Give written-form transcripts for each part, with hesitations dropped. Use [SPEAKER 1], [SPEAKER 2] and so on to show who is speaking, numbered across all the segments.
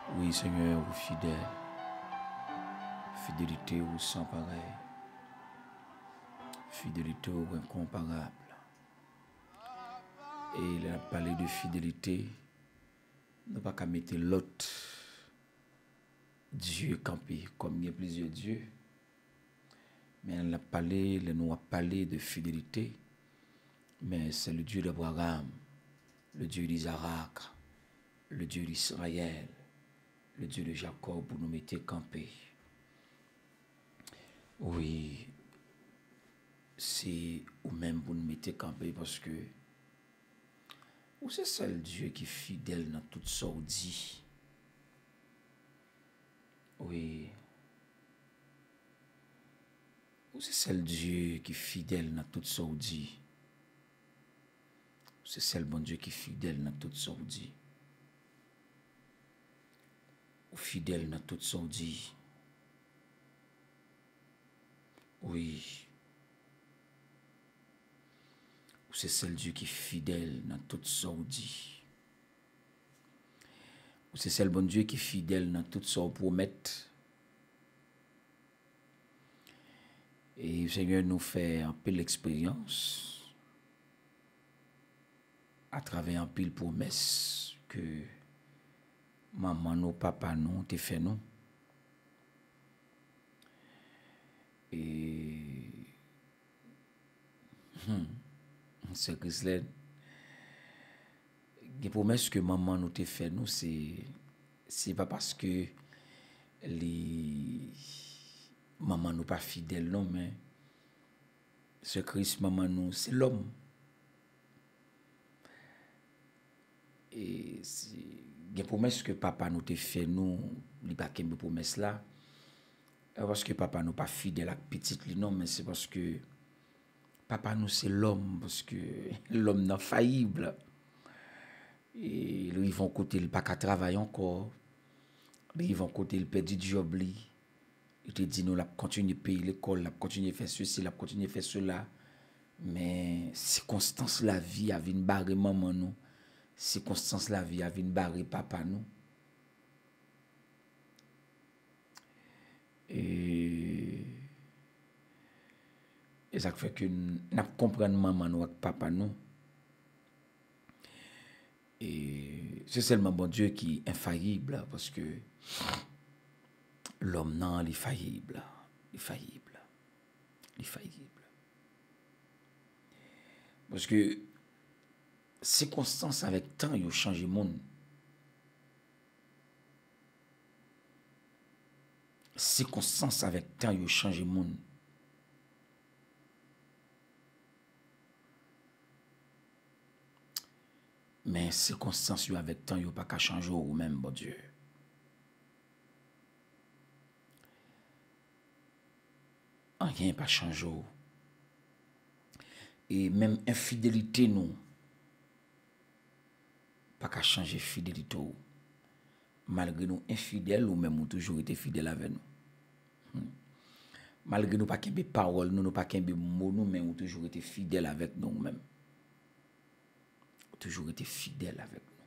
[SPEAKER 1] Oui, Seigneur, vous fidèle. Fidélité ou sans pareil. Fidélité ou incomparable. Et il a parlé de fidélité. Nous pas qu'à mettre l'autre Dieu campé, comme il y a plusieurs dieux. Mais elle a parlé, elle nous a parlé de fidélité. Mais c'est le Dieu d'Abraham, le Dieu d'Isaac, le Dieu d'Israël, le Dieu de Jacob pour nous mettre campés. Oui, c'est ou même pour nous mettre campés parce que ou c'est seul Dieu qui est fidèle dans toute sorte dit. Oui. Ou c'est seul Dieu qui est fidèle dans toute sorte dit. C'est seul bon Dieu qui est fidèle dans toute sorte dit. Ou fidèle dans toute sorte dit. Oui. Ou c'est seul Dieu qui est fidèle dans toute sorte dit. Ou c'est seul bon Dieu qui est fidèle dans toute sorte promette. Et le Seigneur nous fait un peu l'expérience à travers un pile promesse que maman nous, papa nous, te fait nous. Et c'est Christelle. Les promesses que maman nous te fait nous, c'est pas parce que les maman nous pas fidèles non, mais ce Christ maman nous, c'est l'homme. Et les promesses que papa nous te fait nous, il pas qu'une promesse là. Parce que papa nous pas fidèle à petite li non, mais c'est parce que papa nous c'est l'homme, parce que l'homme n'est faillible. Et ils vont côté le pas qu'à travailler encore. Mais ils vont côté le perdu du job li. Il te dit nous la continuer payer l'école, la continuer faire ceci, la continuer faire cela. Mais circonstance la vie a vinn barrer maman nous. Circonstance la vie a vinn barrer papa nous. Et ça fait que nous comprenons maman nous avec papa nous. Et c'est seulement bon Dieu qui est infaillible parce que l'homme non, il est faillible. Il est faillible. Il est faillible. Parce que circonstances avec temps, ils ont changé le monde. Circonstances avec temps, ils ont changé le monde. Mais circonstances avec temps, ils n'ont pas qu'à changer ou même, bon Dieu. Rien n'a pas changé. Et même infidélité, nous, pas qu'à changer fidélité. Malgré nous infidèles, ou même nous toujours été fidèles avec nous. Malgré nous pas qu'un parole, nous pas qu'un mot, nous, mais nous toujours été fidèles avec nous-mêmes. Toujours été fidèles avec nous.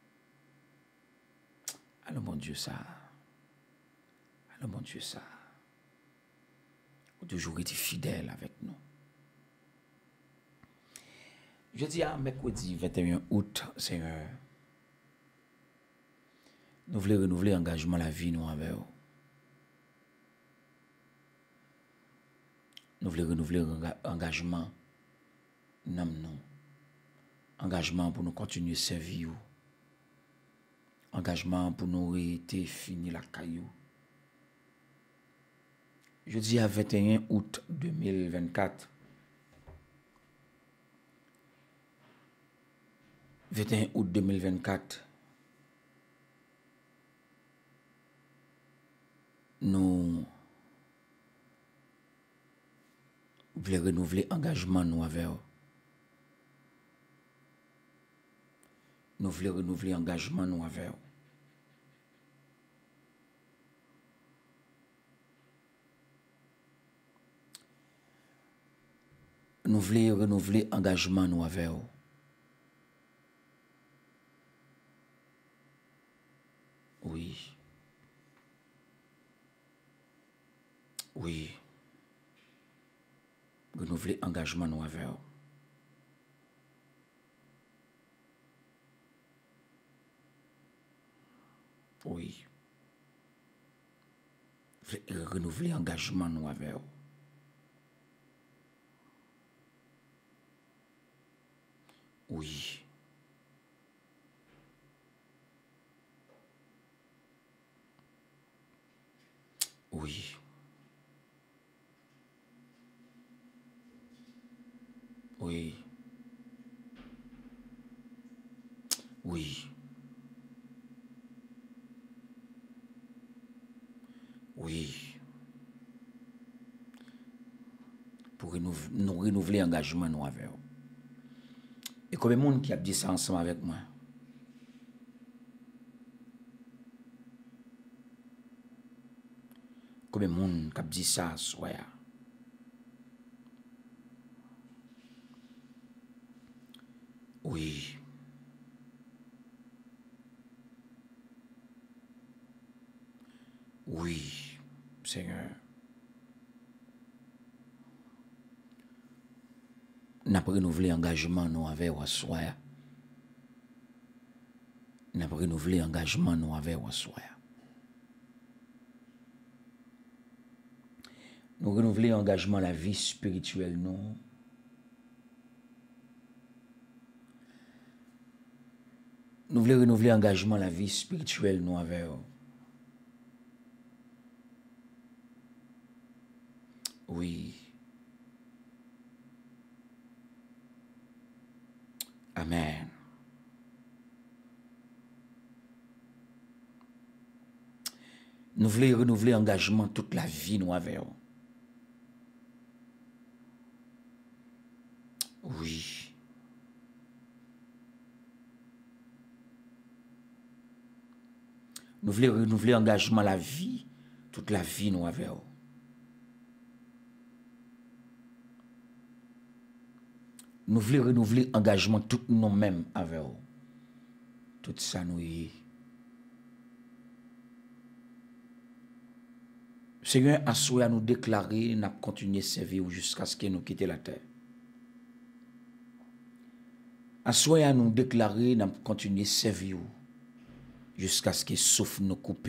[SPEAKER 1] Alors mon Dieu ça. Alors mon Dieu ça. Toujours été fidèles avec nous. Je dis à mercredi 21 août, Seigneur, nous voulons renouveler l'engagement la vie nous avec vous. Nous voulons renouveler l'engagement nous. Engagement pour nous continuer à servir. Engagement pour nous rester fini la caillou. Je dis à 21 août 2024. 21 août 2024. Nous voulons renouveler l'engagement nous avec vous. Nous voulons renouveler l'engagement nous avec vous. Nous voulons renouveler l'engagement nous avec vous. Oui. Oui. Oui. Renouveler engagement nous avec eux. Oui. Renouveler engagement nous avec eux. Oui. Oui. Oui. Oui. Oui. Pour nous renouveler engagement nous avec eux. Et combien de monde qui a dit ça ensemble avec moi? Combien de monde qui a dit ça soir? Oui. Oui, Seigneur. N'a pas renouvelé engagement nous avec au soir. N'a pas renouvelé engagement nous avec au soir. Nous renouveler engagement la vie spirituelle nous. Nous voulons renouveler engagement la vie spirituelle nous avec eux. Oui. Amen. Nous voulons renouveler engagement toute la vie nous avec eux. Oui. Nous voulons renouveler engagement la vie, toute la vie nous avec eux. Nous voulons renouveler engagement tout nous-mêmes avec eux. Tout ça nous y est. Seigneur, à nous déclarer, nous continuer à servir jusqu'à ce que nous quittions la terre. À nous déclarer, nous continuer à servir jusqu'à ce que souffle nous coupe.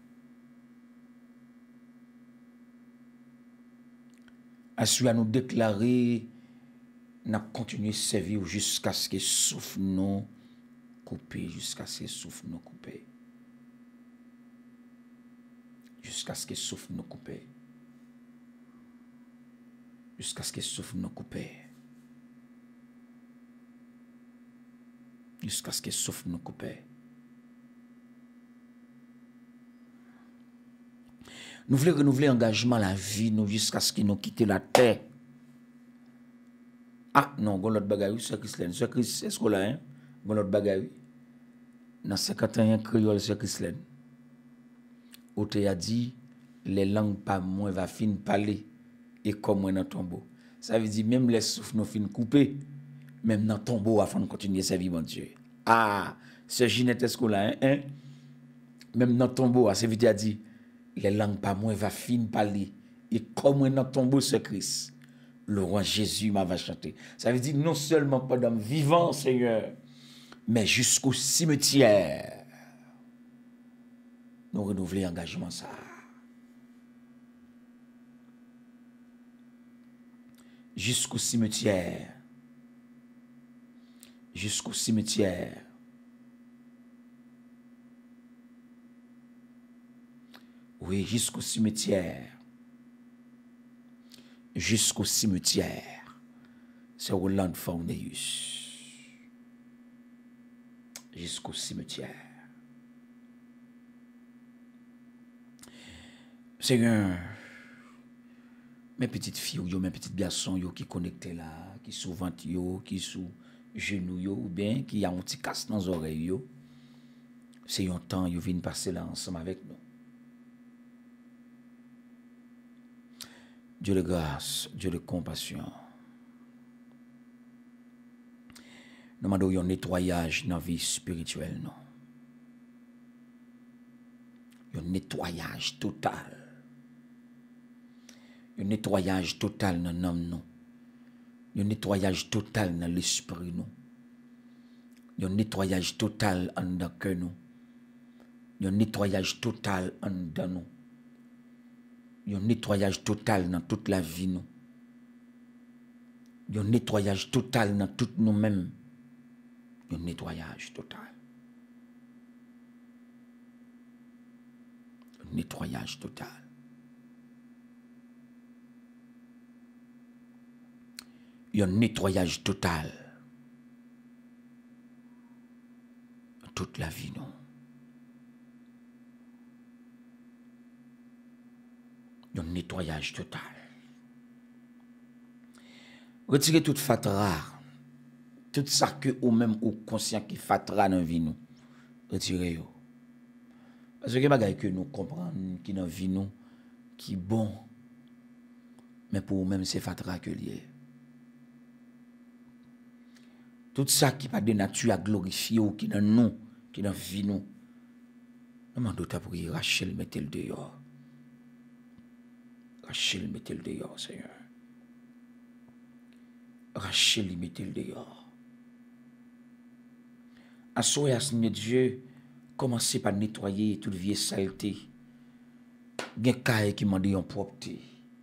[SPEAKER 1] À nous déclarer, nous continuer à servir jusqu'à ce que souffle nous coupe, jusqu'à ce que souffle nous coupe. Jusqu'à ce que souffle nous coupe. Jusqu'à ce que souffle nous coupe. Jusqu'à ce que souffle nous coupe. Nous voulons renouveler engagement la vie nous jusqu'à ce que nous quittions la terre. Ah non, on l'autre bagaille, c'est Christine. C'est Christ, est-ce qu'on l'a, hein? On l'autre bagaille. Dans 51 créole, c'est Christine. Où tu as dit, les langues pas moins va fin parler et comme moi dans tombeau. Ça veut dire même les souffles nous fin couper, même dans tombeau afin de continuer à servir mon Dieu. Ah, c'est Ginette est-ce qu'on l'a, hein? Même dans tombeau, ça veut dire les langues pas moins va fin parler et comme moi dans tombeau c'est Christ. Le roi Jésus m'a va chanter. Ça veut dire non seulement pendant vivant, Seigneur, mais jusqu'au cimetière. Nous renouveler l'engagement ça. Jusqu'au cimetière. Jusqu'au cimetière. Oui, jusqu'au cimetière. Jusqu'au cimetière. C'est Roland Forneus. Jusqu'au cimetière. Seigneur, mes petites filles, mes petits garçons qui connectés là, qui sous ventre, qui sous genoux, ou bien qui a un petit casse dans les oreilles, c'est un temps, ils viennent passer là ensemble avec nous. Dieu de grâce, Dieu de compassion. Nous demandons un nettoyage dans la vie spirituelle. Non? un nettoyage total. Un nettoyage total dans l'âme nous. Un nettoyage total dans l'esprit nous. Un nettoyage total en dans cœur nous. Un nettoyage total en dans nous. Un nettoyage total dans toute la vie nous. Un nettoyage total dans tout nous-mêmes. Un nettoyage total. Un nettoyage total. Un nettoyage total. Toute la vie, non. Un nettoyage total. Retirez toute fatra. Tout ça que ou même ou conscient qui fatra dans la vie, nous. Retirez-yo. Parce que bagay que nous comprenons qui dans la vie, nous, qui bon. Mais pour nous-mêmes, c'est fatra que lié. Tout ça qui pas de nature à glorifier ou qui dans nous, qui dans vie nous. Nous demandons ta prière, Rachel, mettez-le dehors. Rachel, mettez-le dehors, Seigneur. Rachel, mettez-le dehors. À soir, Seigneur Dieu, commencez par nettoyer toute vieille saleté. Gen caille qui m'a dit en propreté.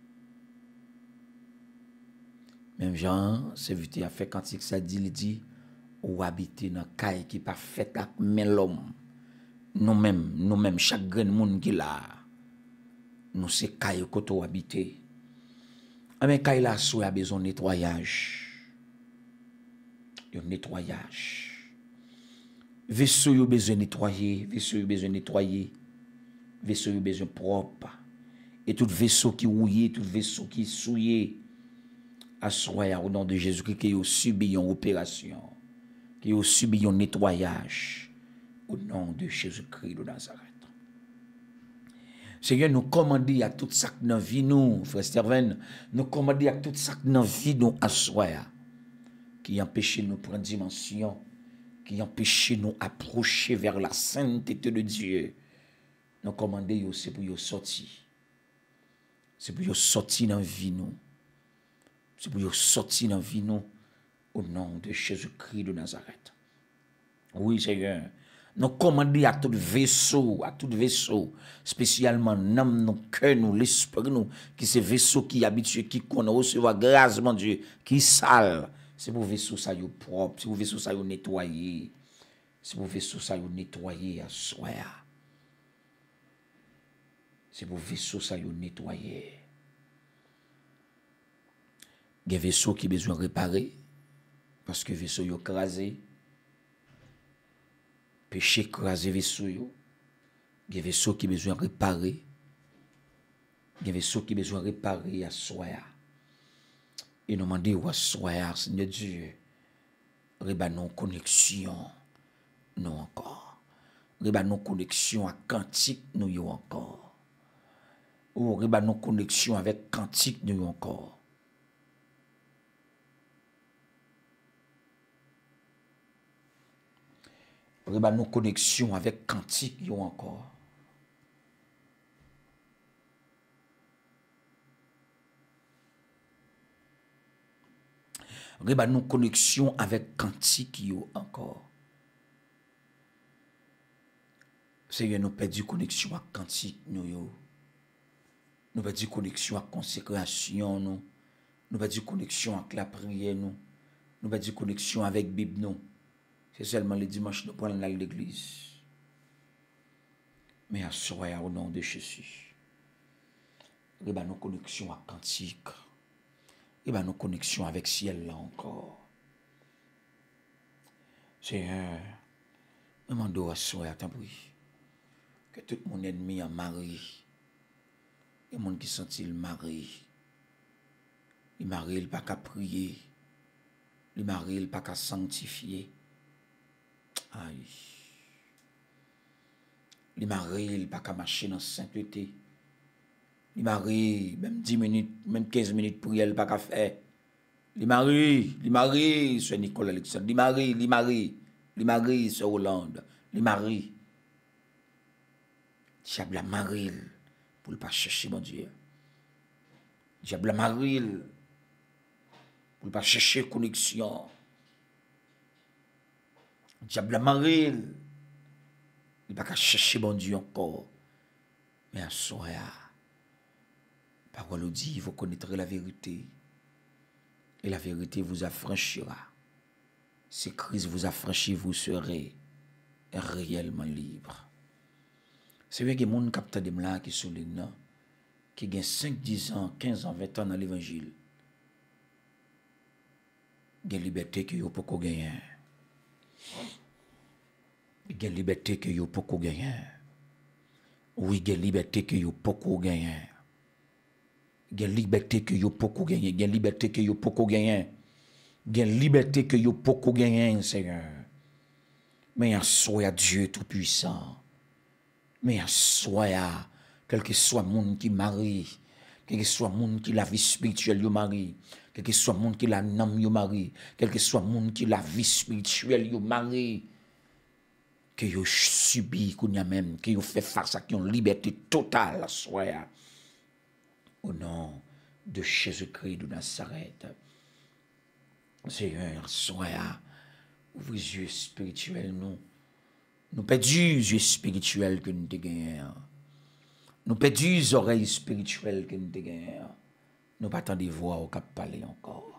[SPEAKER 1] Même Jean, serviteur a fait quand ça dit, il dit, ou habiter dans caille qui pas fait avec mais l'homme. Nous-mêmes, chaque grain de monde qui là, nous c'est caille côté habiter. Mais caille là, a besoin de nettoyage. Un nettoyage. Vaisseau a besoin de nettoyer, vaisseau a besoin de nettoyer. Vaisseau a besoin propre. Et tout vaisseau qui rouillé, tout vaisseau qui souillé, à soi, au nom de Jésus-Christ, qui a subi une opération, qui a subi un nettoyage, au nom de Jésus-Christ de Nazareth. Seigneur, nous commandons à tout ça dans la vie, nous, frère Sterven, nous commandons à tout ça dans la vie, nous, à soi, qui empêche nous prendre dimension, qui empêche nous approcher vers la sainteté de Dieu. Nous commandons, c'est pour y sortir. C'est pour y sortir dans la vie, nous. C'est pour y sortir dans la vie, nous, au nom de Jésus-Christ de Nazareth. Oui, Seigneur. Nous commandons à tout vaisseau, spécialement l'âme, nos cœurs, nous, l'esprit, nous, qui c'est vaisseau qui habitue, qui connaît recevoir grâce, mon Dieu, qui sale. C'est pour vaisseau ça yo propre, c'est pour vaisseau ça yo nettoyé. C'est pour vaisseau ça yo nettoyé à soi. C'est pour vaisseau ça yo nettoyé. Il y a des vaisseaux qui ont besoin de réparer, parce que vaisseau yo crasé. Péché crasé vaisseau yo. Il y a des vaisseaux qui ont besoin de réparer. Il y a des vaisseaux qui ont besoin de réparer à soi. Et nous demandons à soi, Seigneur Dieu, reba nos connexions, nous encore. Reba nos connexions à cantique, nous y encore. Ou reba nos connexions avec cantique, nous encore. Reba nos connexions avec cantique, nous encore. Reba nos connexions avec cantique, nous encore. Seigneur, nous perdu connexion à cantique, nous perdu connexion à consécration, nous perdu connexion avec la prière, nous perdu connexion avec la Bible, nous. C'est seulement le dimanche nous prenons l'église. Mais à soi, au nom de Jésus. Reba nos connexions à cantique. Reba nos connexions avec ciel là encore. Seigneur, demande à soi, à prie. Que tout mon ennemi a marié. Et mon qui sentit le mari. Il marie, il pas qu'à prier. Il marie, il pas qu'à sanctifier. Aïe. Il marie, il pas qu'à marcher dans la sainteté. Il marie, même 10 minutes, même 15 minutes pour elle, pas qu'à faire. Il marie, c'est Nicolas Alexandre. Il marie, c'est Hollande. Il marie. Diable a maril pour ne pas chercher mon Dieu. Diable a maril pour ne pas chercher connexion. Diable a maril, il ne pas chercher mon Dieu encore. Mais à soi, parole dit, vous connaîtrez la vérité. Et la vérité vous affranchira. Si Christ vous affranchit, vous serez réellement libre. C'est vrai que les gens qui captent des là qui sont là, qui ont 5, 10 ans, 15 ans, 20 ans dans l'évangile. Il y a une liberté que vous pouvez gagner. Il y a une liberté que vous pouvez gagner. Oui, il y a une liberté que vous pouvez gagner. Il y a une liberté que vous pouvez gagner. Il y a une liberté que vous pouvez gagner. Il y a une liberté que vous pouvez gagner, Seigneur. Mais en soi, Dieu Tout-Puissant. Mais en soi, quel que soit le monde qui marie, quel que soit le monde qui la vie spirituelle yo marie, quel que soit le monde qui la nam yo marie, quel que soit le monde qui la vie spirituelle yo marie, que yo subi qu'on y a même, que yo fait face à qui ont liberté totale à soi. Au nom de Jésus-Christ de Nazareth. Seigneur, sois ouvre les yeux spirituels nous. Nous perdons les yeux spirituels que nous avons. Nous perdons les oreilles spirituelles que nous avons. Nous pas attendre voix au cap parler encore.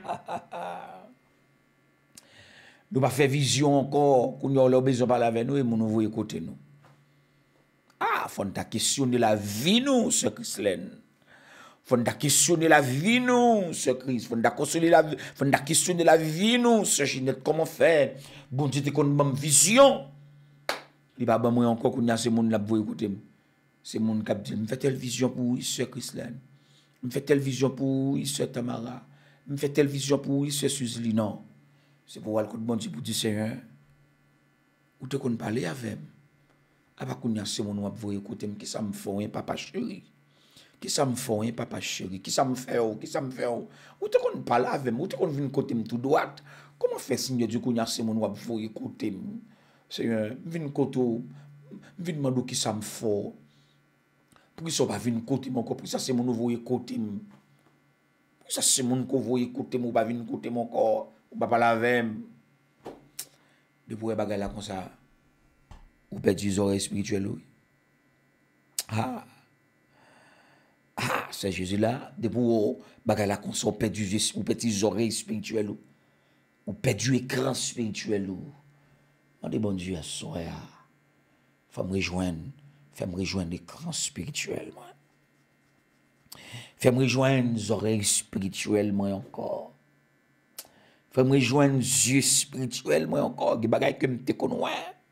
[SPEAKER 1] Nous pas faire vision encore, qu'on a besoin de parler avec nous et nous voulons écouter nous. Ah, faut ta questionner la vie nous, ce Christ-là. Faut ta questionner la vie nous, ce Christ. Faut ta questionner la vie nous, ce Ginette. Comment faire? Bon Dieu, t'es qu'on bonne vision. Il va pas moi encore qu'on a ces monde là pour écouter. C'est monde qui dit, me fait telle vision pour ce Christ-là. Me fait telle vision pour ce Tamara. Me fait telle vision pour ce Suzli. Non. C'est pour voir le bon Dieu pour dire Seigneur. Ou te qu'on parler avec. Après qu'on a ces monde pour écouter, qui ça me fait, papa chéri? Qui ça me fait, papa chéri? Qui ça me fait? Qui ça me fait? Ou te qu'on parle avec moi? Ou te qu'on vient côté tout droit? Comment faire signe Dieu qu'on a ces monde pour écouter? Seigneur, vinn côté, vinn demander qui ça me fait. Pour qu'ils soient pas venus côté mon corps, pour ça c'est mon nouveau côté. Pour ça c'est mon nouveau côté, mon pas venir côté mon corps, ou pas parler avec. De pour bagay là comme ça. Ou perdre les oreilles spirituelles. Ah. Ah, c'est Jésus là, de pour bagay là comme ça, ou perdre les oreilles spirituelles. Ou perdre l'écran spirituel. Demandez bon Dieu à soi. Faut me rejoindre. Fais-moi rejoindre l'écran spirituel, moi. Fais-moi rejoindre les oreilles spirituelles, moi, encore. Fais-moi rejoindre les yeux spirituels, moi, encore. Des bagailles que je te connais.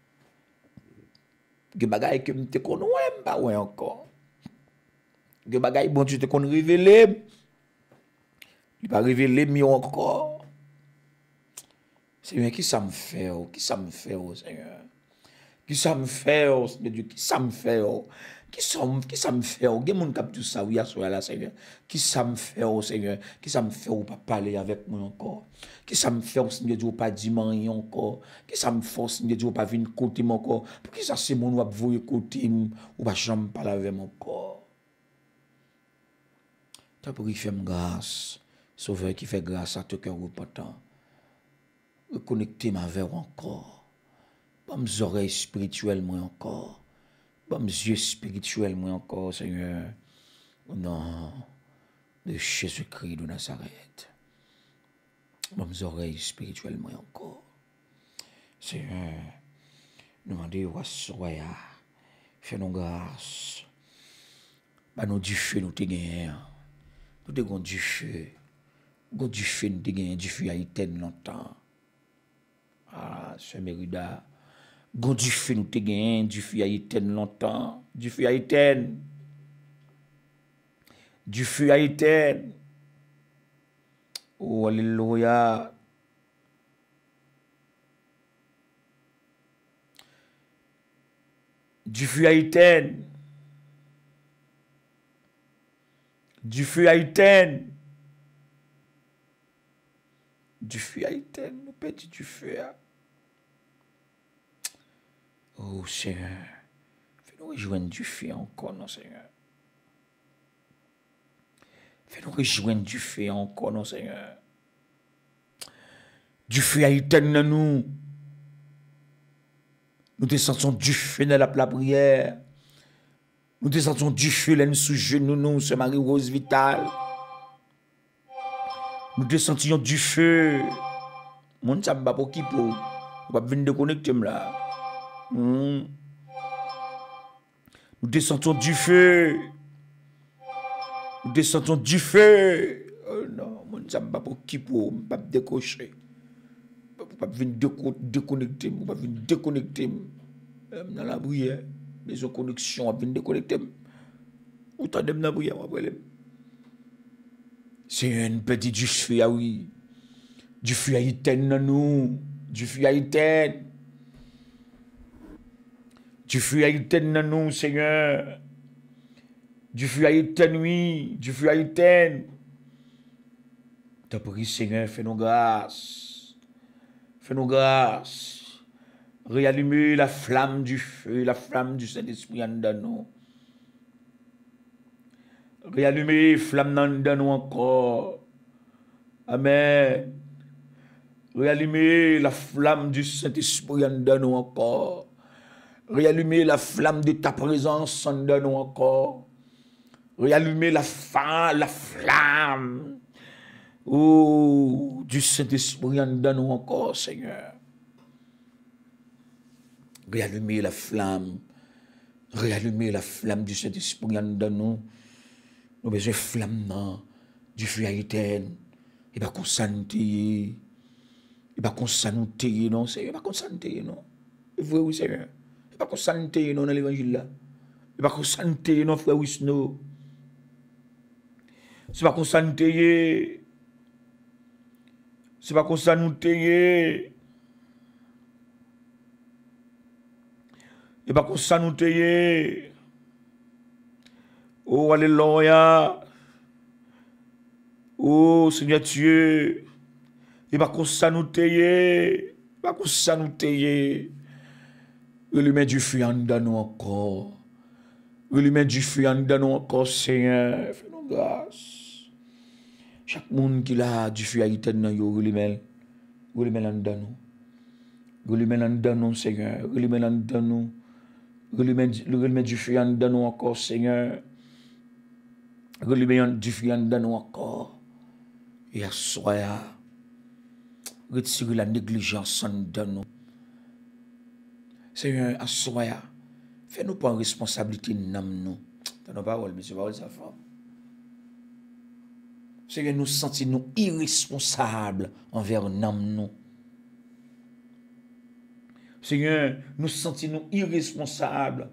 [SPEAKER 1] Des bagailles que je te connais, bah ouais, encore. Des bagailles, bon, tu te connais révéler. Il va révéler mieux encore. Seigneur, qui ça me fait, oh? Qui ça me fait, oh, Seigneur? Qui ça me fait, oh, Seigneur Dieu? Qui ça me fait, oh? Qui ça me fait, oh? Gen moun kap tout ça, oui, à soi là, Seigneur. Qui ça me fait, oh, Seigneur? Qui ça me fait, oh, pas parler avec moi encore? Qui ça me fait, oh, Seigneur Dieu, pas dire rien encore? Qui ça me fait, oh, Seigneur Dieu, pas venir côté moi encore? Pour qui ça c'est mon ou voyer côté ou pas jamais parler avec moi encore? T'as pour qu'il fait grâce, Sauveur qui fait grâce à tout cœur repentant. Reconnecter ma vers encore. Pas mes oreilles spirituelles, moi encore. Pas mes yeux spirituels, moi encore, Seigneur. Au nom de Jésus-Christ de Nazareth. Pas mes oreilles spirituelles, moi encore. Seigneur, demandez au soya. Fais-nous grâce. Bah, nous du feu, nous te gagnons. Nous te gagnons du feu. Nous du feu, nous te gagnons du feu à éteindre longtemps. Ah, c'est Mérida. Gon du feu nous te gagné, du feu à éteindre longtemps, du feu à éteindre. Du feu à éteindre. Oh, alléluia. Du feu à éteindre. Du feu à éteindre. Du feu à éteindre, nous petit du feu. Oh Seigneur, fais-nous nous rejoindre du feu encore, non, Seigneur. Fais-nous rejoindre du feu encore, non, Seigneur. Du feu à éteindre nous. Nous te sentons du feu dans la prière. Nous te sentons du feu là sous genoux, nous, ce Marie-Rose Vital. Nous te sentions du feu. Mon ça pas pour qui pour. On va venir déconnecter là. Nous te sentons du feu. Nous te sentons du feu. Oh non, mon ça pas pour qui pour. Pas décocher. Pas venir déconnecter. Pas venir déconnecter. Dans la prière. Les connexions, venir déconnecter. Ou t'as dans la prière après. C'est un petit du feu, ah oui. Du feu à éteindre nous. Du feu à éteindre. Du feu à éteindre nous, Seigneur. Du feu à éteindre, oui. Du feu à éteindre. T'as pris, Seigneur, fais-nous grâce. Fais-nous grâce. Réallumer la flamme du feu, la flamme du Saint-Esprit en nous. Réallumer la flamme en nous encore. Amen. Réallumer la flamme du Saint-Esprit en nous encore. Réallumer la flamme de ta présence en nous encore. Réallumer la flamme du Saint-Esprit en nous encore, Seigneur. Réallumer la flamme. Réallumer la flamme du Saint-Esprit en nous. Nous avons besoin de flamme du feu à éteindre. Il va consentir. Il va consentir, non, Seigneur. Il va consentir, non. Vrai, oui, Seigneur. Il va consentir, non, dans l'évangile là. Il va consentir, non, frère Wisno. C'est pas consentir. C'est pas consentir. Il va consentir. Oh, alléluia. Oh, Seigneur Dieu. Il va consentir. Il va consentir. Il lui met du feu en nous encore. Il lui met du feu en nous encore, Seigneur. Fais-nous grâce. Chaque monde qui a du feu à éteindre, il lui met en nous. Il lui met en nous, Seigneur. Il lui met en nous. Il lui met du feu en nous encore, Seigneur. Il lui met du feu en nous encore. Et à soi, retire la négligence en nous. Seigneur, à soi, fais-nous pas en responsabilité dans nous. T'as nos paroles, mais c'est pas sa femme. Seigneur, nous sentons irresponsables envers nous. Seigneur, nous sentons irresponsables.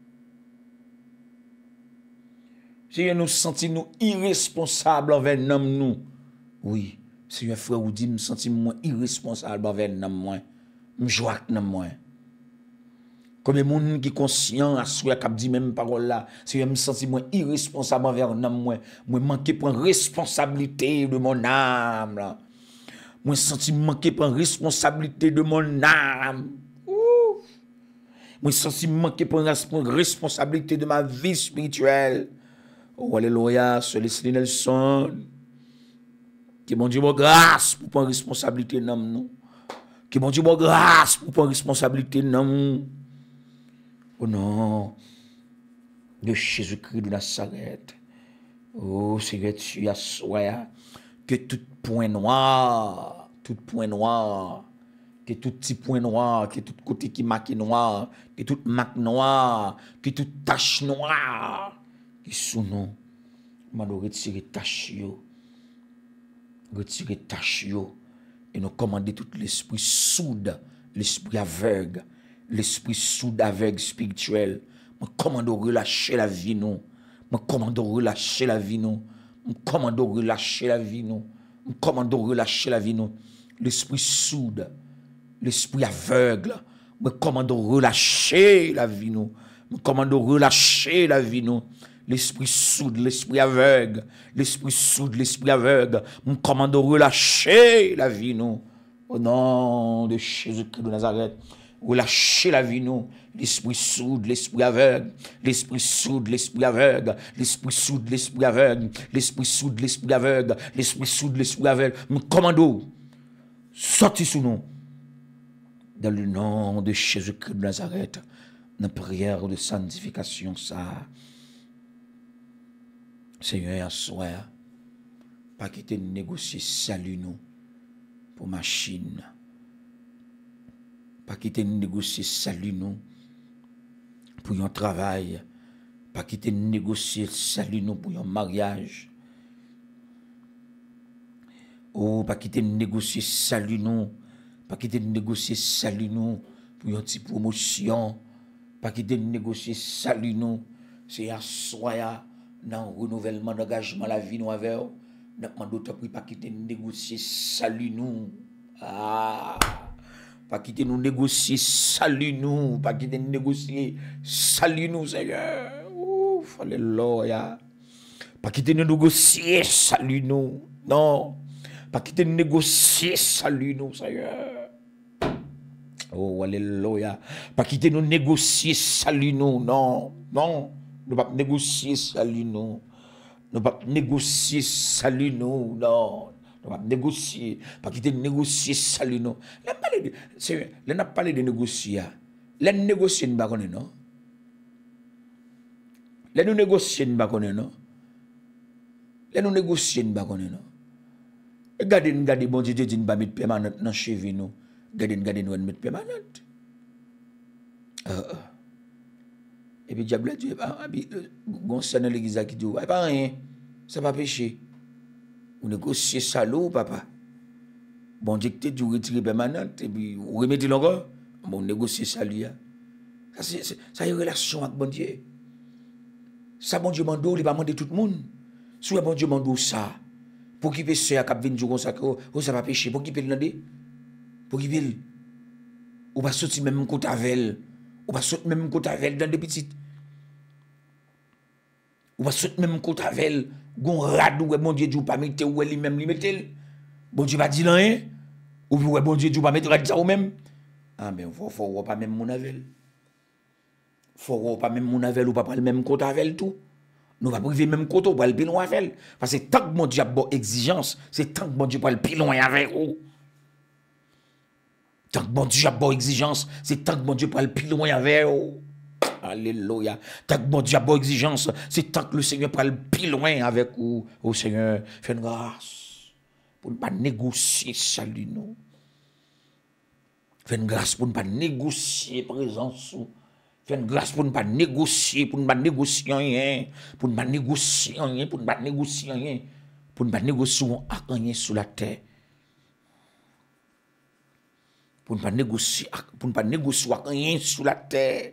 [SPEAKER 1] Seigneur, nous sentons irresponsables envers nous. Oui, Seigneur, frère, vous dites, nous sentons irresponsables envers nous. Nous jouons avec nous. Comme les gens qui sont conscients à soi, qui dit même parole là, Seigneur, me sens irresponsable envers nous. Moi, manquer pour responsabilité de mon âme. Là. Moi, sens manquer pour responsabilité de mon âme. Moi, sens manquer pour responsabilité de ma vie spirituelle. Oh, alléluia, Celestine Nelson. Que mon Dieu me grâce pour prendre responsabilité dans nous. Que mon Dieu me grâce pour prendre responsabilité dans nous. Au nom de Jésus-Christ de Nazareth. Oh Seigneur, tu as soin que tout point noir, que tout petit point noir, que tout côté qui marque noir, que toute marque noire, que toute tache noire, qui sous nous, m'a retirer tache yo. Retirer tache yo. Et nous commander tout l'esprit soude, l'esprit aveugle, l'esprit soude aveugle spirituel. Nous commandons relâcher la vie nous. Nous commandons relâcher la vie nous. Nous commandons relâcher la vie nous. Nous commandons relâcher la vie nous. L'esprit soude, l'esprit aveugle. Nous commandons relâcher la vie nous. Nous commandons relâcher la vie nous. L'esprit soude, l'esprit aveugle, l'esprit soude, l'esprit aveugle. Nous commandons relâcher la vie nous. Au nom de Jésus-Christ de Nazareth. relâchez la vie nous, l'esprit sourd, l'esprit aveugle, l'esprit sourd, l'esprit aveugle, l'esprit sourd, l'esprit aveugle, l'esprit sourd, l'esprit aveugle, l'esprit sourd, l'esprit aveugle, nous commandons, sortez sous nous, dans le nom de Jésus-Christ de Nazareth, dans la prière de sanctification, ça, Seigneur, soir, pas quitter négocier salut nous pour machine. Pas quitter négocier salut nous pour un travail. Pas quitter négocier salut nous pour un mariage. Oh, pas quitter négocier salut nous. Pas quitter négocier salut nous pour une petite promotion. Pas quitter négocier salut nous. C'est à soi dans le renouvellement d'engagement la vie nous avec. Nous demandons pas quitter négocier salut nous. Ah! Pas quitter nous négocier, salut nous. Pas quitter nous négocier, salut nous, Seigneur. Ouf, alléluia. Pas quitter nous négocier, salut nous. Non. Pas quitter nous négocier, salut nous, Seigneur. Oh, alléluia. Pas quitter nous négocier, salut nous. Non. Non. Nous pas négocier, salut nous. Nous pas négocier, salut nous. Non. On va négocier, pas quitter négocier, salut nous. Là, n'a parlé de négocier. Là, négocier, nous ne non. Là, nous négocier, nous ne non. Là, nous négocier, nous ne non. Regardez, bon Dieu, dit, nous va mettre permanente dans cheveux nous. Regardez, nous va mettre permanente. Et puis, diable, Dieu, bon, c'est dans l'église qui dit, pas rien, ça va pécher. Vous négociez salaud, papa. Bon Dieu, tu as retiré permanente, et puis vous remettez encore. Bon, négocier salut. Ça y a une relation avec bon Dieu. Ça, bon Dieu, mando, il va demander tout le monde. Si bon Dieu, mando ça, pour qu'il puisse faire un cap jour ça va pécher, pour qu'il puisse demander. Pour qu'il puisse. Ou va sortir même côté avec. Ou va sortir même côté avec dans des petites. Ou va sortir même côté avec. Gon radou, bon Dieu, Dieu pas mettre ou lui-même lui mettre. Bon Dieu pas dire rien. Ou bon Dieu, Dieu pas mettre ça ou même. Ah mais faut pas même mon avec. Faut pas même mon avec ou pas le même côté avec tout. Nous pas priver même côté ou pas le plus loin avec. Parce que tant que mon Dieu a bonne exigence, c'est tant que mon Dieu pas le plus loin avec vous. Tant que mon Dieu a bonne exigence, c'est tant que mon Dieu pas le plus loin avec vous. Alléluia. Tant que bon Dieu a bonne exigence, c'est tant que le Seigneur prend le plus loin avec vous. Oh Seigneur, fais une grâce pour ne pas négocier salut nous. Fais une grâce pour ne pas négocier présence. Fais une grâce pour ne pas négocier, pour ne pas négocier rien, pour ne pas négocier rien, pour ne pas négocier rien, pour ne pas négocier rien sur la terre. Pour ne pas négocier rien sur la terre.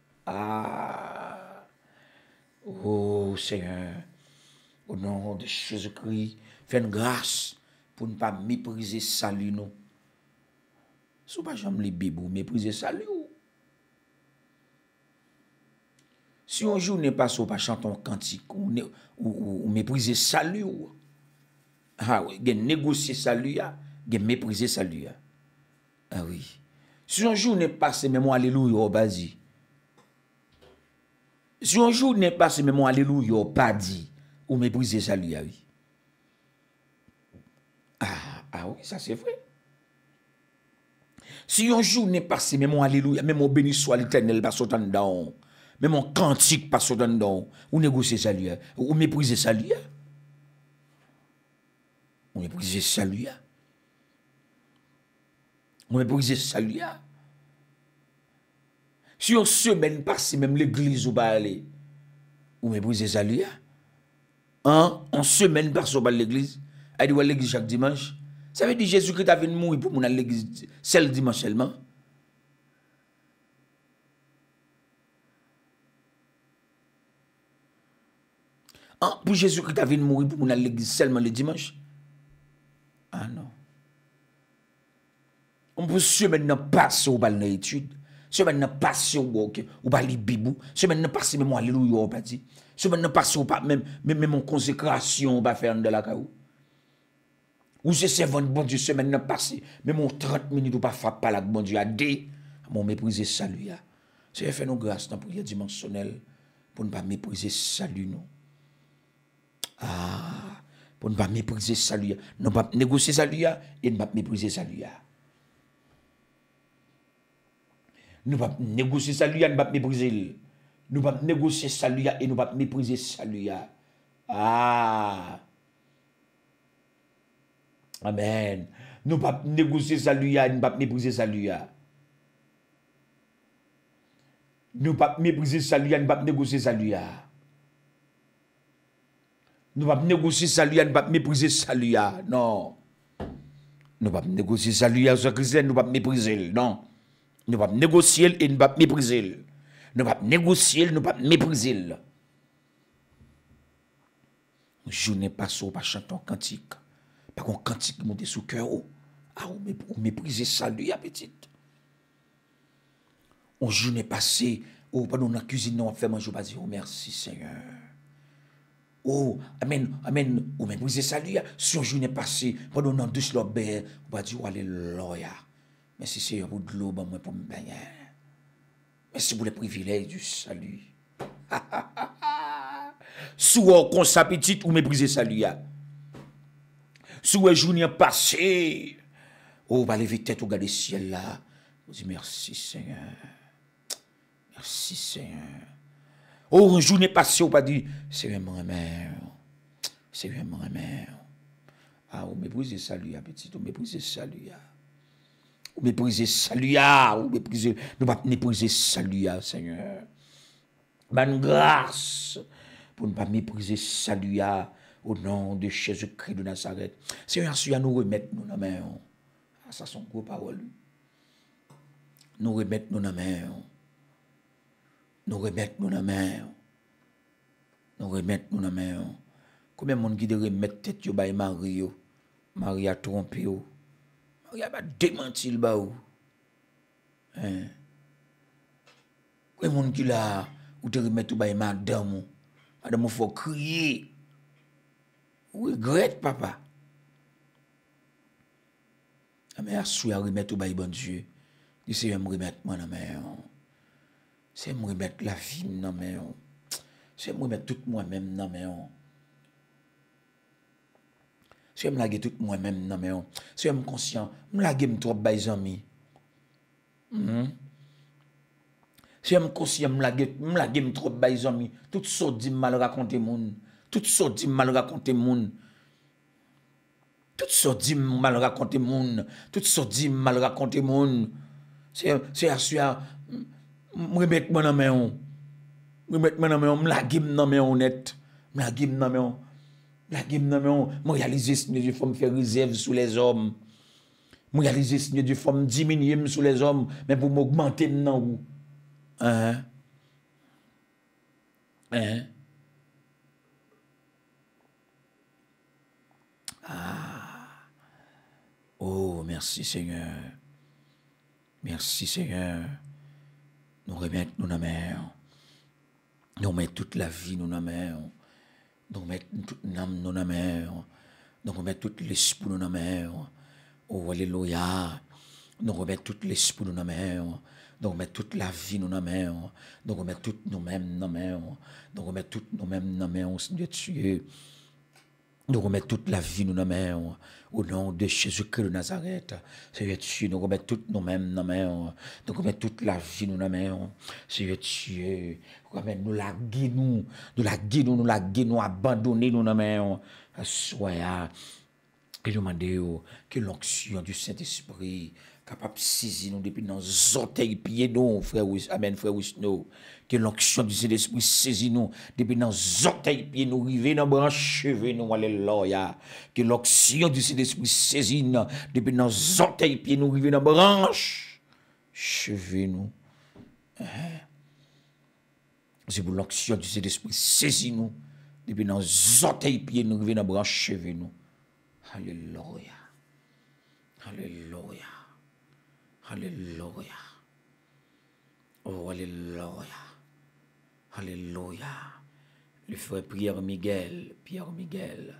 [SPEAKER 1] Ah, oh Seigneur, au nom de Jésus-Christ, fais une grâce pour ne pas mépriser salut nous. Si vous ne jamais les bébés, mépriser salut. Si un jour n'est pas pas chanter un cantique ou mépriser salut. Ah oui, il négocier salut, il mépriser salut. Ah oui. Si un jour n'est pas c'est même alléluia, vas-y. Si un jour n'est pas ce même alléluia, pas dit, ou mépriser salut, oui. Ah oui, ça c'est vrai. Si un jour n'est pas ce même alléluia, même au béni soit l'éternel, pas sautant dedans, même en cantique, pas sautant dedans, ou négocier salut, ou mépriser salut. Ou mépriser salut. Ou mépriser salut. Si on semaine passe, même l'église ou pas aller, ou mépriser salut. Hein? En semaine passe ou pas l'église, elle dit l'église chaque dimanche. Ça veut dire Jésus-Christ a venu mourir pour mon aller l'église seul dimanche seulement. Hein? Pour Jésus-Christ a venu mourir pour mon aller l'église seulement le dimanche. Ah non. On peut semaine passer ou pas l'étude. Semaine passe ou pas li bibou, semaine passe même alléluia ou pas dit. Semaine passe ou pas même en consécration ou pas faire de la caou. Ou c'est servant bon Dieu semaine passe même en 30 minutes ou pas frappe pas la bon Dieu a dit. Mon mépriser salut. Seigneur, fais-nous grâce dans la prière dimensionnelle pour ne pas mépriser salut nous. Ah, pour ne pas mépriser salut. Ne pas négocier salut et ne pas mépriser salut. Ne pas négocier salut et ne pas mépriser. Ne pas négocier salut et ne pas mépriser salut. Ah. Amen. Ne pas négocier salut et ne pas mépriser salut. Ne pas mépriser salut et ne pas négocier salut. Nous ne pas négocier salut, nous ne pas mépriser salut. Non. Nous ne pas négocier salut, nous ne pas mépriser. Non. Nous ne pas négocier et nous ne pas mépriser. Nous ne pas négocier, nous ne pas mépriser. Journée passe, pas chanter un cantique. Pas qu'on cantique monte sous cœur. Ah, on mépriser salut, petite. On journée passée, pendant la cuisine, on fait manger, on va dire merci Seigneur. Oh, amen, amen. Ou même briser salut. Si on journée passée, pendant on douche l'obé, on va dire alléluia. Merci Seigneur pour de l'eau, moi pour me baigner. Merci pour les privilèges du salut. Si on comme ça petite ou mépriser salut. Si on journée passée, on va lever tête ou regarder le ciel là. On dit merci Seigneur. Merci Seigneur. Oh, un journée passée, on pas dit, c'est vraiment mère. C'est vraiment mère. Ah, on méprise salut, petit, on méprise salut. On méprise salut, on méprise, nous pas mépriser salut, Seigneur. Bonne grâce pour ne pas mépriser salut, au nom de Jésus-Christ de Nazareth. Seigneur, si nous remettre nous dans la main. Ça, sont gros paroles. Nous remettre nous dans la main. Nous remettre nous dans la main. Nous remettre nous dans la main. Combien de monde qui doit remettre tête yo bay Marie yo? Marie a trompé yo. Marie a démenti le ba ou. Hein? Combien de monde qui là ou te remettre bay madame. Madame faut crier. Regrette papa. Mais à souhait remettre bay bon Dieu. Il sait me remettre moi dans la main. C'est me remettre la vie dans la main. C'est me remettre tout moi-même dans la main. C'est me laguer tout moi-même dans la main. C'est me conscient. Me laguer trop bay amis. C'est me conscient me laguer trop bay amis. Tout ça dit mal raconter moun. Tout ça dit mal raconter moun. Tout ça dit mal raconter moun. Tout ça dit mal raconter moun. C'est assuré. Me remettre moi dans la main. Remettre moi dans la main. Me laguer dans la main honnête. Me laguer dans la main. La game nan men, moi réaliser Seigneur Dieu faut me faire réserve sous les hommes. Moi réaliser Seigneur Dieu faut me diminuer sous les hommes, mais pour m'augmenter nan ou. Hein? Hein? Ah. Oh, merci Seigneur. Merci Seigneur. Nous remettons nous dans la main. Nous mettons toute la vie nous dans la main. Nous mettons toute l'âme dans la main. Nous remettons tout l'esprit dans la main. Oh, alléluia. Nous remettons tout l'esprit dans la main. Nous remettons toute la vie dans la main. Nous remettons tout nous-mêmes dans la main. Nous remettons tout nous-mêmes dans la main, Seigneur Dieu. Nous remettons toute la vie dans la main. Au nom de Jésus-Christ de Nazareth. Seigneur Dieu, nous remettons tout nous-mêmes dans la main. Nous remettons toute la vie dans la main. Seigneur Dieu, nous la guidons, nous abandonner dans la main. Soyez, et demandez que l'onction du Saint-Esprit capable de saisir nous depuis nos orteils pieds nous, frère. Amen, frère Wisno. Que l'onction du Saint-Esprit saisit nous depuis nos orteils pieds nous, river dans branche cheveux nous, alléluia. Que l'onction du Saint-Esprit saisit nous depuis nos orteils pieds nous, river dans branche cheveux nous. C'est pour l'onction du Saint-Esprit saisit nous depuis nos orteils pieds nous, river dans branche cheveux nous. Alléluia. Alléluia. Alléluia. Oh, alléluia. Alléluia. Le frère Pierre Miguel.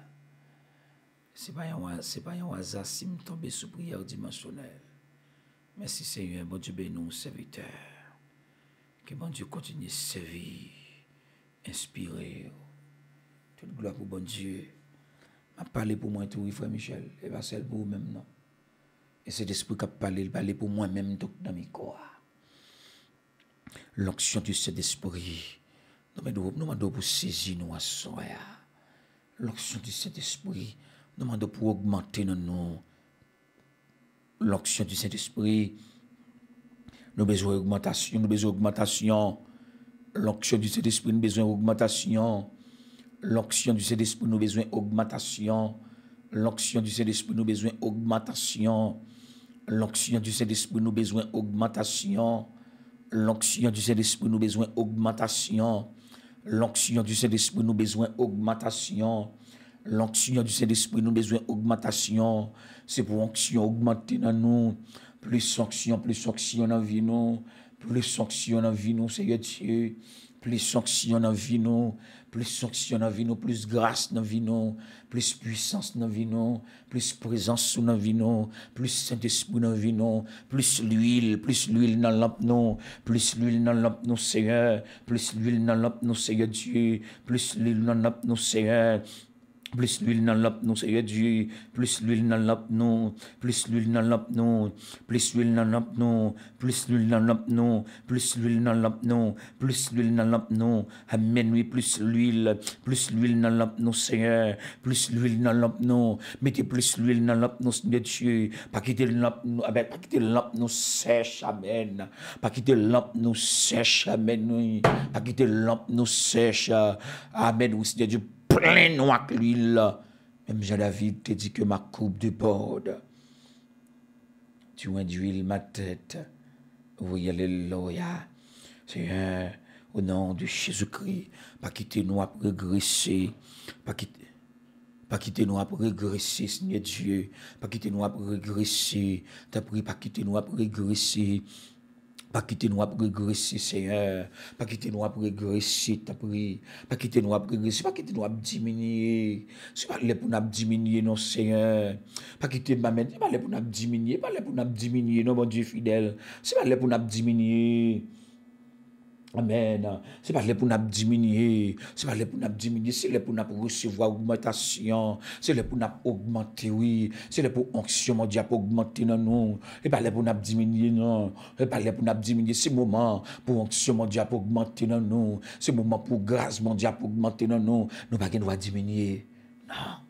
[SPEAKER 1] C'est pas un hasard si me tombe sous prière dimensionnelle. Merci Seigneur, bon Dieu bénis serviteur. Que bon Dieu continue à servir, inspirer. Toute gloire pour bon Dieu. Je parle pour moi tout, frère Michel. Et pas seul pour vous-même, non. Et cet esprit qui parle pour moi-même dans mes corps. L'onction du Saint-Esprit. Nous demandons pour saisir nous à soi. L'onction du Saint-Esprit. Nous demandons pour augmenter nous. L'onction du Saint-Esprit. Nous avons besoin d'augmentation. Nous avons besoin d'augmentation. L'onction du Saint-Esprit, nous avons besoin d'augmentation. L'onction du Saint-Esprit, nous avons besoin d'augmentation. L'onction du Saint-Esprit, nous avons besoin d'augmentation. L'onction du Saint-Esprit, nous avons besoin d'augmentation. L'onction du Saint-Esprit, nous avons besoin d'augmentation. L'onction du Saint-Esprit, nous avons besoin d'augmentation. L'onction du Saint-Esprit, nous avons besoin d'augmentation. C'est pour onction augmenter dans nous. Plus onction dans la vie nous. Plus onction dans la vie nous, Seigneur Dieu. Plus onction dans la vie nous. Plus onction dans la vie nous. Plus grâce dans la vie nous. Plus puissance dans la vie nous. Plus présence dans la vie nous. Plus Saint-Esprit dans la vie nous. Plus l'huile dans la lampe nous. Plus l'huile dans la lampe nous, Seigneur. Plus l'huile dans la lampe nous, Seigneur Dieu. Plus l'huile dans la lampe nous, Seigneur. Plus l'huile dans la lampe nous, Seigneur Dieu. Plus l'huile dans la lampe nous. Plus l'huile dans la lampe nous. Plus l'huile dans la lampe nous. Plus l'huile dans la lampe nous. Plus l'huile dans la lampe nous. Plus l'huile dans la lampe nous. Amen, oui, plus l'huile. Plus l'huile dans la lampe nous, Seigneur. Plus l'huile dans la lampe nous. Mettez plus l'huile dans la lampe nous, Seigneur Dieu. Pas quitter la lampe nous. Pas quitter la lampe nous sèche, amen. Pas quitter la lampe nous sèche, amen, oui. Pas quitter la lampe nous sèche, amen, oui, Seigneur Dieu. Plein noir que l'huile. Même Jean-David te dit que ma coupe déborde. Tu induis ma tête. Oui, alléluia. Seigneur, au nom de Jésus-Christ, pas quitter nous à progresser. Pas quitter nous à progresser, Seigneur Dieu. Pas quitter nous à progresser. T'as pris, pas quitter nous à progresser. Pas quitter nous à progresser, Seigneur. Pas quitter nous à progresser, t'as pris. Pas quitter nous à progresser, pas quitter nous à diminuer. C'est pas là pour nous diminuer, non, Seigneur. Pas quitter ma main, c'est pas là pour nous diminuer, pas là pour nous diminuer, non, mon Dieu fidèle. C'est pas là pour nous diminuer. Amen. C'est pas là pour nous diminuer. C'est pas là pour nous diminuer. C'est là pour nous recevoir augmentation. C'est là pour nous augmenter, oui. C'est là pour onction, mon Dieu, pour augmenter dans nous. C'est pas là pour nous diminuer, non. C'est pas là pour nous diminuer. C'est moment pour onction, mon Dieu, pour augmenter dans nous. C'est moment pour grâce, mon Dieu, pour augmenter dans nous. Nous pas qu'on va diminuer. Non.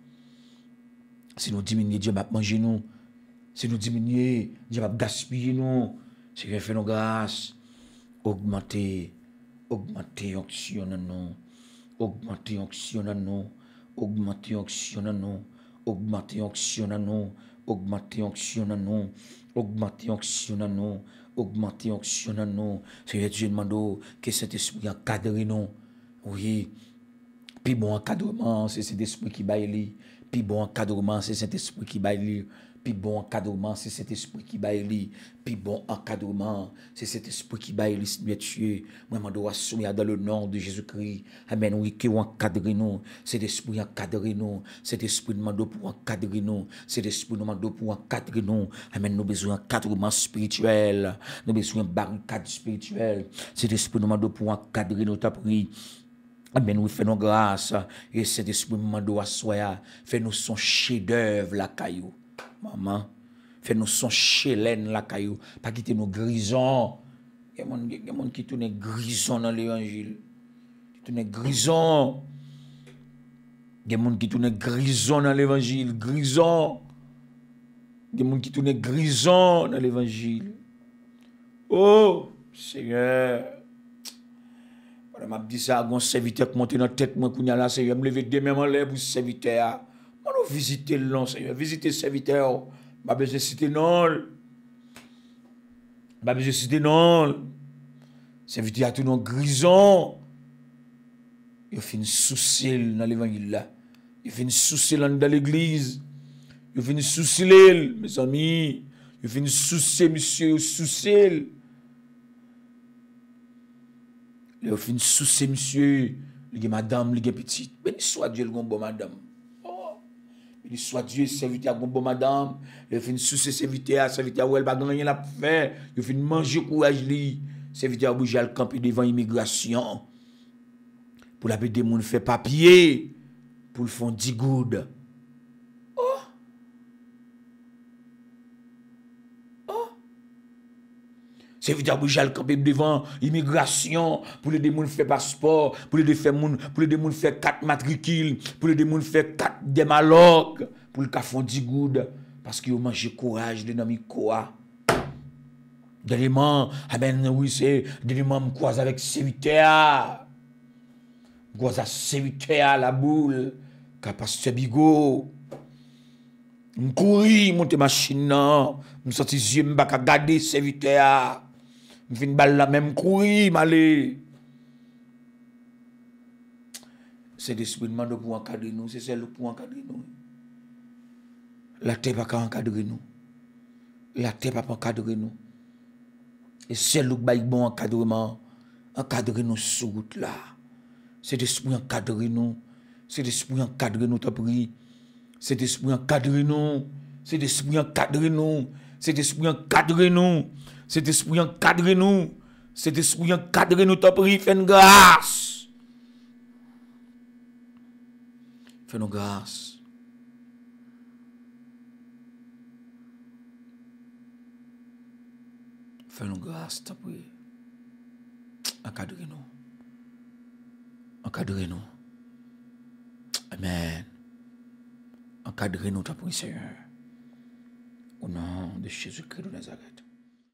[SPEAKER 1] Si nous diminuer, Dieu va manger nous. Si nous diminuer, Dieu va gaspiller nous. C'est qu'il fait nos grâces. Augmenter onction dans nous, augmenter onction dans nous, augmenter onction dans nous, augmenter onction dans nous, augmenter onction dans nous, augmenter onction dans nous, augmenter onction dans nous. Seigneur Dieu, demande que cet esprit encadre nous. Oui, puis bon encadrement, c'est cet esprit qui baille. Puis bon encadrement, c'est cet esprit qui baille. Puis bon encadrement, c'est cet esprit qui baille. Puis bon encadrement, c'est cet esprit qui baille, Seigneur Dieu. Moi, je dois soumettre dans le nom de Jésus-Christ. Amen. Oui, qui encadre nous. Cet esprit encadre nous. Cet esprit demande pour encadrer nous. Cet esprit demande pour encadrer nous. Amen. Nous avons besoin d'encadrement spirituel. Nous avons besoin de barricade spirituelle. Cet esprit demande pour encadrer nous. T'as pris. Amen, oui, fais-nous grâce. Et cet esprit demande à soi. Fais-nous son chef-d'œuvre, la caillou. Maman, fais-nous son chélène la caillou, pas quitter nos grisons. Il y a des gens qui tournent grisons dans l'évangile. Qui tournent grisons. Il y a des gens qui tournent grisons dans l'évangile. Grisons. Il y a des gens qui tournent grisons dans l'évangile. Oh, Seigneur. Je m'a dit ça à un serviteur qui monte dans la tête, moi, pour y aller, Seigneur, me lever demain en l'air pour ce serviteur. Je vais visiter le nom, Seigneur. Visiter le serviteur. Je vais besoin de citer non. Je vais besoin de citer non. Serviteur a tout non grison. Il fait une souci dans l'évangile là. Il fait une souci dans l'église. Il fait une souci, mes amis. Il fait une souci, monsieur, souci. Il fait une souci, monsieur. Il y a madame, il y a petite. Béni soit Dieu, le bon madame. Il dit, soit Dieu, serviteur, bon madame. Il fait sous ses serviteurs, serviteur, elle va gagner la faim. Il fait manger courage, lui. Serviteur, bouge à le camper devant l'immigration. Pour la des gens faire papier. Pour le fond 10 goudes. Serviteur bouge à le camper devant l'immigration. Pour les gens faire passeport. Pour les gens faire 4 matricules. Pour les gens faire 4 démalogues. Pour le font 10 goudes. Parce qu'ils ont mangé courage de notre quoi. Dernièrement, oui, c'est dernièrement, je croise avec serviteur. Je croise avec serviteur la boule. Pasteur Bigot. Je couris, monter machine, je senti yeux, je ne pas garder serviteur. Je fais une balle la même courir, m'aller. C'est des souvenirs pour encadrer nous, c'est celle pour encadrer nous. La terre pas qu'à encadrer nous. La terre pas encadrer nous. Et c'est le bon encadrement. Encadrer nous sur route là. C'est l'esprit encadrer nous. C'est l'esprit encadrer nous, t'as pris. C'est l'esprit encadrer nous. C'est l'esprit encadrer nous. C'est l'esprit encadrer nous. C'est l'esprit encadrer nous. C'est l'esprit encadrer nous, t'as pris. Fais une grâce. Fais une grâce. Fais-nous grâce, t'as pris. Encadrez-nous. Encadrez-nous. Amen. Encadrez-nous, t'as pris, Seigneur. Au nom de Jésus-Christ de Nazareth.